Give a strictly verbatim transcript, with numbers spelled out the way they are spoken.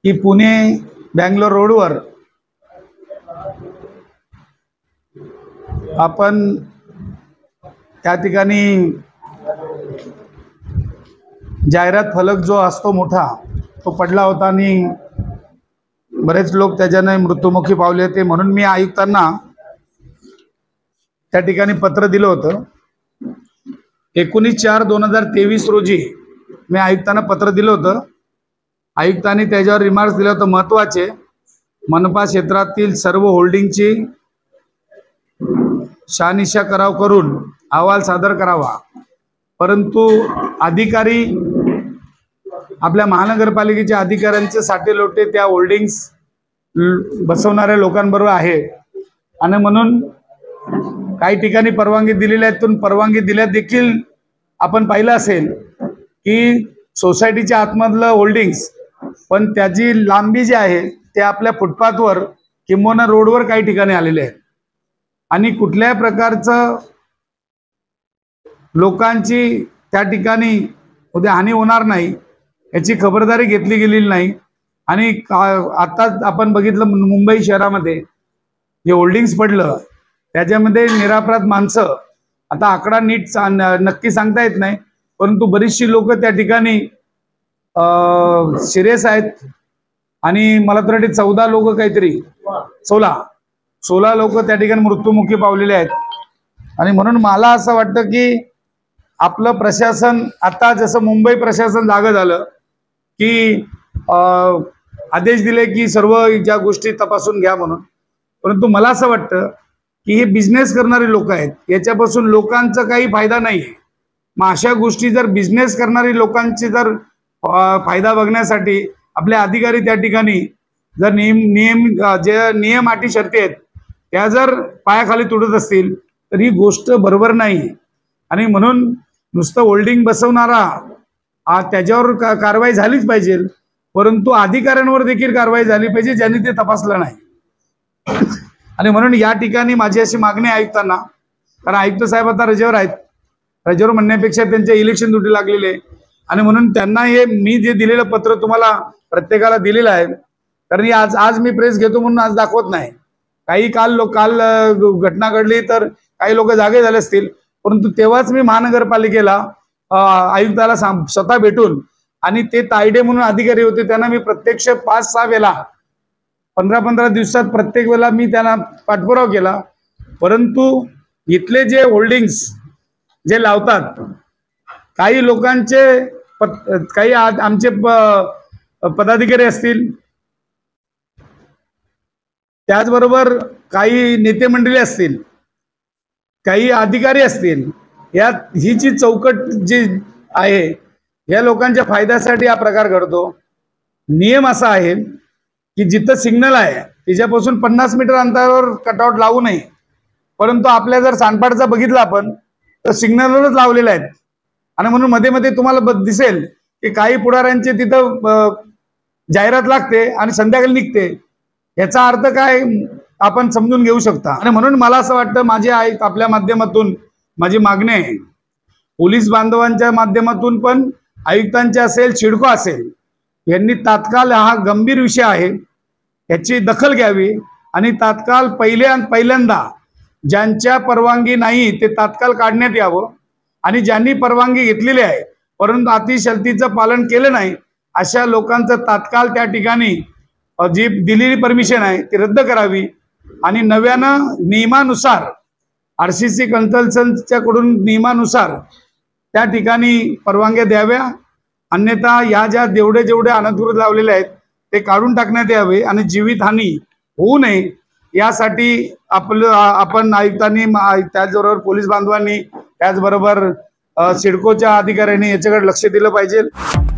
की पुणे बँगलोर रोडवर आपण त्या ठिकाणी जाहिरात फलक जो असतो मोठा तो पडला होता आणि बरेच लोक त्याच्याने मृत्युमुखी पावले होते। म्हणून मी आयुक्तांना त्या ठिकाणी पत्र दिलं होतं। एकोणीस चार दोन हजार तेवीस रोजी मी आयुक्तांना पत्र दिलं होतं। आयुक्तांनी त्याच्यावर रिमार्क्स दिले होते महत्त्वाचे, मनपा क्षेत्रातील सर्व होल्डिंगची शहानिशा कराव करून अहवाल सादर करावा, परंतु अधिकारी आपल्या महानगरपालिकेचे अधिकाऱ्यांचे साठे लोटे त्या होल्डिंग्स बसवणाऱ्या लोकांबरोबर आहे आणि म्हणून काही ठिकाणी परवानगी दिलेल्या आहेत। परवानगी दिल्या देखील आपण पाहिलं असेल की सोसायटीच्या आतमधलं होल्डिंग्स, पण त्याची लांबी जी आहे ते आपल्या फुटपाथवर किंबहुना रोडवर काही ठिकाणी आलेले आहेत आणि कुठल्याही प्रकारचं लोकांची त्या ठिकाणी उद्या हानी होणार नाही याची खबरदारी घेतली गेलेली नाही। आणि आता आपण बघितलं मुंबई शहरामध्ये जे होल्डिंग्स पडलं त्याच्यामध्ये निरापराध माणसं, आता आकडा नीट नक्की सांगता येत नाही, परंतु बरीचशी लोक त्या ठिकाणी सिरियस आहेत आणि मला तर वाटते चौदा लोक काहीतरी सोळा सोळा लोक त्या ठिकाणी मृत्युमुखी पावलेले आहेत। आणि म्हणून मला असं वाटतं की आपलं प्रशासन आता जसं मुंबई प्रशासन जागं झालं की आदेश दिले की सर्व ज्या गोष्टी तपासून घ्या म्हणून, परंतु मला असं वाटतं की हे बिझनेस करणारे लोक आहेत, याच्यापासून लोकांचा काही फायदा नाही आहे। मग अशा गोष्टी जर बिझनेस करणारी लोकांची जर फायदा बघण्यासाठी आपले अधिकारी त्या ठिकाणी जर नियम नियम जे नियम अटी शर्ती आहेत त्या जर पायाखाली तुडत असतील तर ही गोष्ट बरोबर नाही। आणि म्हणून नुसतं होल्डिंग बसवणारा त्याच्यावर का कारवाई झालीच पाहिजे, परंतु अधिकाऱ्यांवर देखील कारवाई झाली पाहिजे ज्यांनी ते तपासलं नाही। आणि म्हणून या ठिकाणी माझी अशी मागणी आहे आयुक्तांना, कारण आयुक्त साहेब आता रजेवर आहेत, रजेवर म्हणण्यापेक्षा त्यांच्या इलेक्शन ड्युटी लागलेली आहे आणि म्हणून त्यांना हे मी जे दिलेलं पत्र तुम्हाला प्रत्येकाला दिलेलं आहे, कारण आज आज मी प्रेस घेतो म्हणून आज दाखवत नाही। काही काल लोक काल घटना घडली तर काही लोक जागे झाले असतील, परंतु तेव्हाच मी महानगरपालिकेला आयुक्ताला स्वतः भेटून आणि ते तायडे म्हणून अधिकारी होते त्यांना मी प्रत्यक्ष पाच सहा वेळा पंधरा पंधरा दिवसात प्रत्येक वेळेला मी त्यांना पाठपुरावा केला, परंतु इथले जे होल्डिंग्स जे लावतात काही लोकांचे काही आमचे पदाधिकारी असतील, त्याचबरोबर काही नेते मंडळी असतील, काही अधिकारी असतील, यात ही जी चौकट जी आहे या लोकांच्या फायद्यासाठी हा प्रकार घडतो। नियम असा आहे की जिथं सिग्नल आहे त्याच्यापासून पन्नास मीटर अंतरावर कटआउट लावू नये, परंतु आपल्या जर सांडपाडचा बघितला आपण तर सिग्नलवरच लावलेले आहेत आणि म्हणून मध्ये मध्ये तुम्हाला दिसेल की काही पुढाऱ्यांचे तिथं जाहिरात लागते आणि संध्याकाळी निघते, याचा अर्थ काय आपण समजून घेऊ शकता। आणि म्हणून मला असं वाटतं माझे आहे आपल्या माध्यमातून माझी मागणी आहे, पोलीस बांधवांच्या माध्यमातून पण आयुक्तांचे असेल सिडको असेल यांनी तात्काळ हा गंभीर विषय आहे याची दखल घ्यावी आणि तात्काळ पहिल्या पहिल्यांदा ज्यांच्या परवानगी नाही ते तात्काळ काढण्यात यावं आणि ज्यांनी परवानगी घेतलेली आहे परंतु अतिशर्तीचं पालन केलं नाही अशा लोकांचं तात्काळ त्या ठिकाणी जी दिलेली परमिशन आहे ती रद्द करावी आणि नव्यानं नियमानुसार आर सी सी कन्सल्टन्सीच्याकडून नियमानुसार त्या ठिकाणी परवानग्या द्याव्या, अन्यथा या ज्या जेवढे जेवढे अनधिकृत लावलेले आहेत ते काढून टाकण्यात यावे आणि जीवितहानी होऊ नये यासाठी आपलं आपण आयुक्तांनी त्याचबरोबर पोलीस बांधवांनी त्याचबरोबर सिडकोच्या अधिकाऱ्यांनी याच्याकडे लक्ष दिलं पाहिजे।